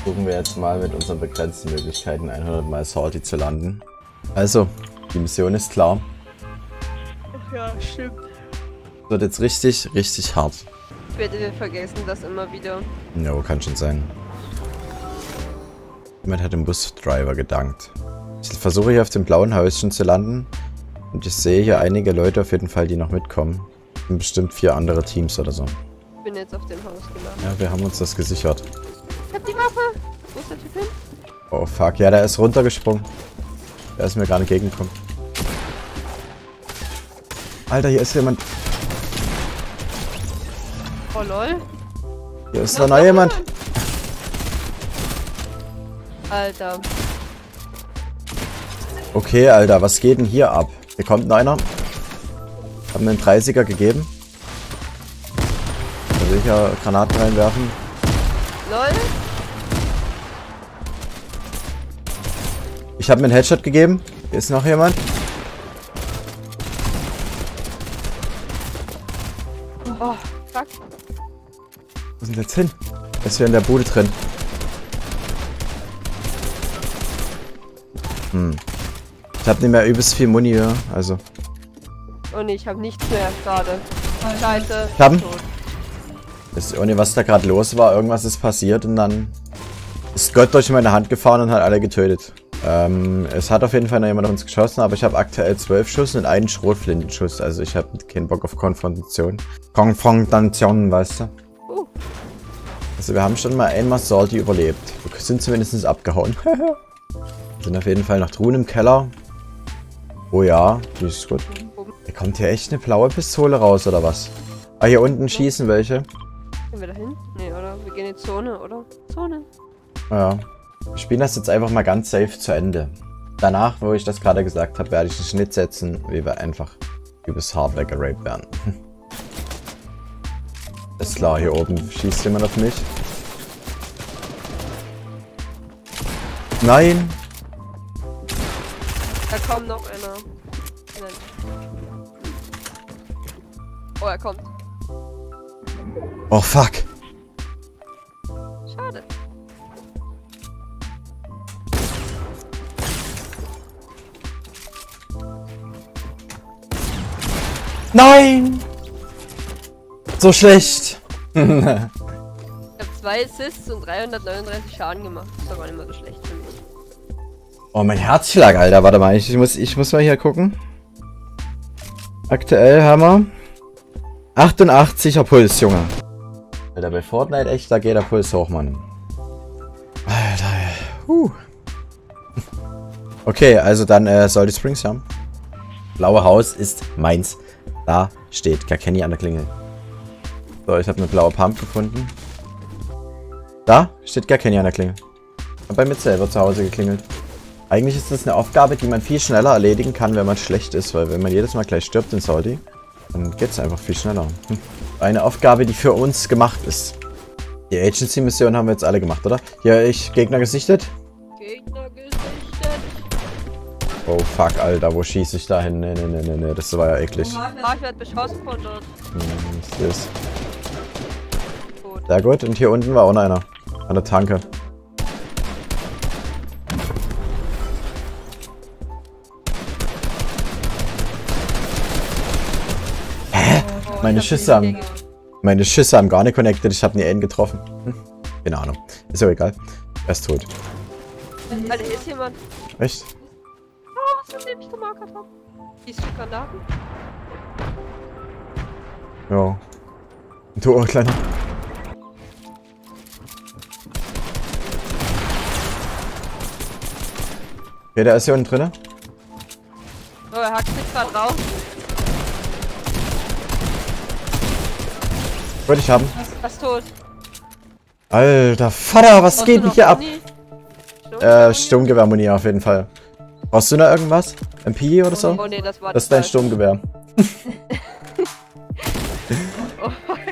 Versuchen wir jetzt mal mit unseren begrenzten Möglichkeiten 100 Mal Salty zu landen. Also, die Mission ist klar. Ach ja, stimmt. Wird jetzt richtig, richtig hart. Bitte, wir vergessen das immer wieder. No, kann schon sein. Jemand hat dem Busdriver gedankt. Ich versuche hier auf dem blauen Häuschen zu landen. Und ich sehe hier einige Leute auf jeden Fall, die noch mitkommen. Und bestimmt 4 andere Teams oder so. Ich bin jetzt auf dem Haus gelandet. Ja, wir haben uns das gesichert. Ich hab die Waffe! Wo ist der Typ hin? Oh fuck, ja, der ist runtergesprungen. Der ist mir gerade entgegengekommen. Alter, hier ist jemand. Oh lol. Hier ist da noch jemand. Alter. Okay, Alter, was geht denn hier ab? Hier kommt noch einer. Haben mir einen 30er gegeben. Da will ich ja Granaten reinwerfen. Lol. Ich habe mir einen Headshot gegeben. Hier ist noch jemand. Oh, fuck. Wo sind wir jetzt hin? Er ist hier in der Bude drin. Ich habe nicht mehr übelst viel Muni, ja. Also. Oh ne, ich hab nichts mehr gerade. Scheiße. Ich hab ihn. Tot. Ich weiß auch nicht, was da gerade los war. Irgendwas ist passiert und dann ist Gott durch meine Hand gefahren und hat alle getötet. Es hat auf jeden Fall noch jemand auf uns geschossen, aber ich habe aktuell 12 Schuss und einen Schrotflintenschuss. Also ich habe keinen Bock auf Konfrontation. Konfrontation, weißt du? Also wir haben schon mal einmal Salty überlebt. Wir sind zumindest abgehauen. Wir sind auf jeden Fall noch Truhen im Keller. Oh ja, die ist gut. Da kommt hier echt eine blaue Pistole raus, oder was? Ah, hier unten schießen welche. Gehen wir da hin? Nee, oder? Wir gehen in die Zone, oder? Zone. Ja. Wir spielen das jetzt einfach mal ganz safe zu Ende. Danach, wo ich das gerade gesagt habe, werde ich einen Schnitt setzen, wie wir einfach übelst hart weggeraped werden. Ist klar, hier oben schießt jemand auf mich. Nein! Da kommt noch einer. Nein. Oh, er kommt. Oh fuck! Schade. Nein! So schlecht! Ich habe 2 Assists und 339 Schaden gemacht. Das ist aber nicht mehr so schlecht für mich. Oh, mein Herzschlag, Alter. Warte mal, ich muss mal hier gucken. Aktuell haben wir 88er Puls, Junge. Alter, bei Fortnite echt, da geht der Puls hoch, Mann. Alter, Okay, also dann soll die Springs haben. Blaue Haus ist meins. Da steht Garkenny an der Klingel. So, ich habe eine blaue Pump gefunden. Da steht Garkenny an der Klingel. Hab bei mir selber zu Hause geklingelt. Eigentlich ist das eine Aufgabe, die man viel schneller erledigen kann, wenn man schlecht ist, weil wenn man jedes Mal gleich stirbt in Salty, dann geht es einfach viel schneller. Eine Aufgabe, die für uns gemacht ist. Die Agency-Mission haben wir jetzt alle gemacht, oder? Hier, Gegner gesichtet. Gegner gesichtet. Oh fuck, Alter, wo schieße ich da hin? Nee, das war ja eklig. Ah, ich werde beschossen von dort. Was ist das? Tot. Sehr gut, und hier unten war auch noch einer. An der Tanke. Hä? Meine Schüsse haben gar nicht connected, ich habe nie einen getroffen. Keine Ahnung. Ist ja egal. Er ist tot. Alter, hier ist jemand. Echt? Oh, was ist denn ich gemarkert habe? Schießt du Granaten? Ja. Und du auch, Kleiner. Okay, der ist hier unten drin. Oh, er hackt sich gerade raus. Wollte ich haben. Was tot? Alter Vater, was geht denn hier ab? Muni? Sturmgewehr-Muni auf jeden Fall. Brauchst du noch irgendwas? MP oder so? Oh nee, das war Das ist dein Sturmgewehr. Oh,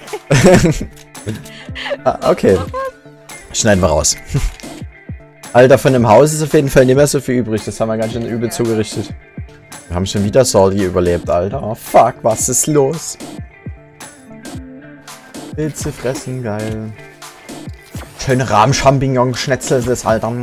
Okay. Schneiden wir raus. Alter, von dem Haus ist auf jeden Fall nicht mehr so viel übrig. Das haben wir ganz schön übel zugerichtet. Wir haben schon wieder Salty überlebt, Alter. Oh fuck, was ist los? Pilze fressen, geil. Schöne Rahm-Champignon-Schnetzel ist halt. Ah,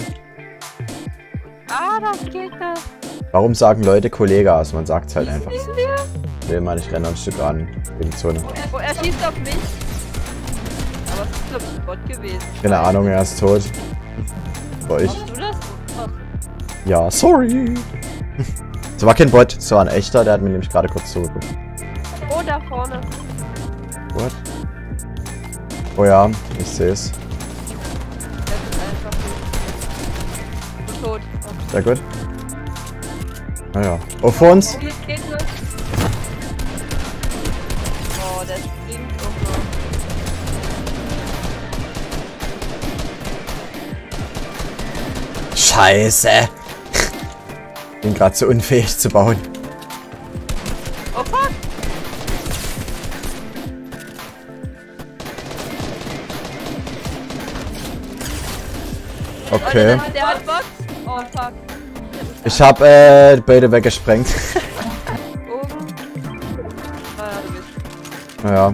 das Gegner. Warum sagen Leute Kollegas? Man sagt es halt einfach. Schießen wir? Nee, Mann, ich renne ein Stück an. In die Zone. Oh, er schießt auf mich. Aber es ist, glaube ich, ein Bot gewesen. Keine Ahnung, er ist tot. War ich. Hast du das? Oh. Ja, sorry. Das war kein Bot, das war ein echter, der hat mir nämlich gerade kurz zugeguckt. Oh, da vorne. What? Oh ja, ich sehe es. Der ist einfach tot. Sehr gut. Naja. Oh, vor uns. Gegner. Oh, der springt auch noch. Scheiße. Bin gerade so unfähig zu bauen. Oh fuck! Okay. Oh, der hat Box. Oh fuck. Ich hab beide weggesprengt. Oben. Ah, du bist. Naja.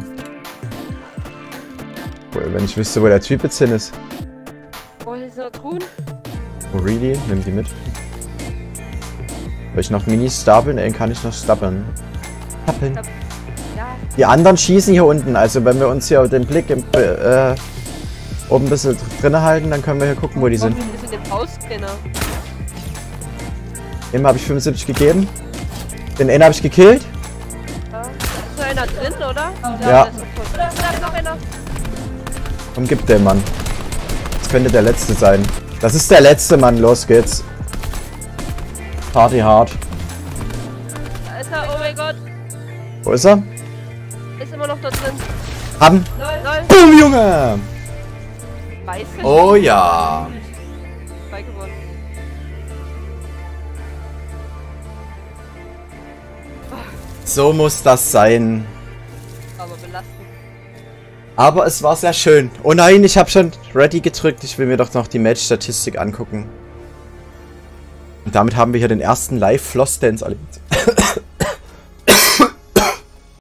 Wenn ich wüsste, wo der Typ jetzt hin ist. Oh, hier ist noch Truhen. Oh, really? Nimm die mit. Soll ich noch Mini stapeln? Den kann ich noch stapeln. Stapeln. Ja. Die anderen schießen hier unten. Also wenn wir uns hier den Blick im, oben ein bisschen drin halten, dann können wir hier gucken, wo die sind. Wir sind im Hauskenner. Dem habe ich 75 gegeben. Den einen habe ich gekillt. Ja. Ist noch einer drin, oder? Ja. Da ist noch einer. Komm, gib den Mann. Das könnte der letzte sein. Das ist der letzte Mann. Los geht's. Party hard. Da ist er. Oh mein Gott. Wo ist er? Ist immer noch da drin. Haben. Lol. Boom, Junge! Weiße. Oh ja. 2 gewonnen. So muss das sein. Aber belastend. Aber es war sehr schön. Oh nein, ich habe schon Ready gedrückt. Ich will mir doch noch die Match-Statistik angucken. Und damit haben wir hier den ersten Live-Floss-Dance erlebt.